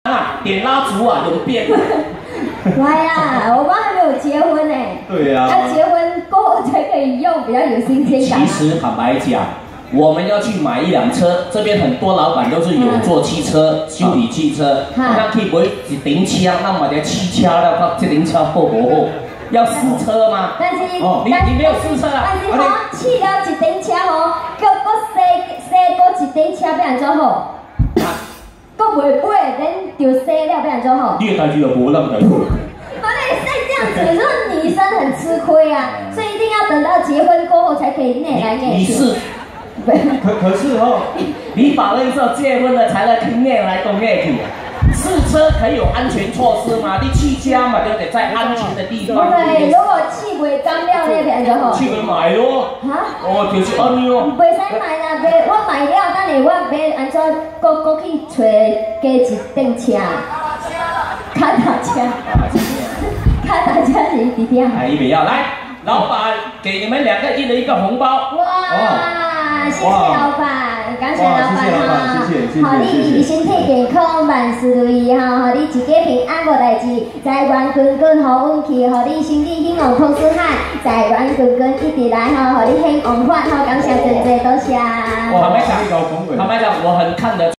啊，点蜡烛啊，有变。 来呀，我们还没有结婚呢。 对呀。 要结婚过后才可以用，比较有新鲜感。 其实坦白讲，我们要去买一辆车，这边很多老板都是有做汽车、修理汽车，那可以买一顶车，那买点汽车了，靠这顶车好不好？要试车吗？ 但是你没有试车啊？ 但是我试了一顶车吼，叫我洗一顶车，要安怎好？搁袂买，咱就洗了，要安怎好？ 你的代志就无那么代志。 好嘞，再这样子，说女生很吃亏啊，所以一定要等到结婚过后才可以内来内去。 你是。 可是哦， 你法律说结婚了才能去内来跟内去。试车可以有安全措施吗？你去家嘛，对不对？在安全的地方。 对，如果气袂干了那边就好。 去买买咯。 哈？ 哦，就是安尼哦。 袂使买啦，买我买了，等下我要安怎搁去找加一顶车？卡达车。卡达车是伫边。 哎，不要来，老板给你们2个1人1个红包。 哇，谢谢老板，感谢老板哈， 谢谢。 好，你身体健康，万事如意哈，好，你一家平安无代志，财源滚滚好运气，好，你身体兴旺通四海，财源滚滚一直来哈，好，你兴旺发哈，感谢真多谢。 坦白讲，我很看得。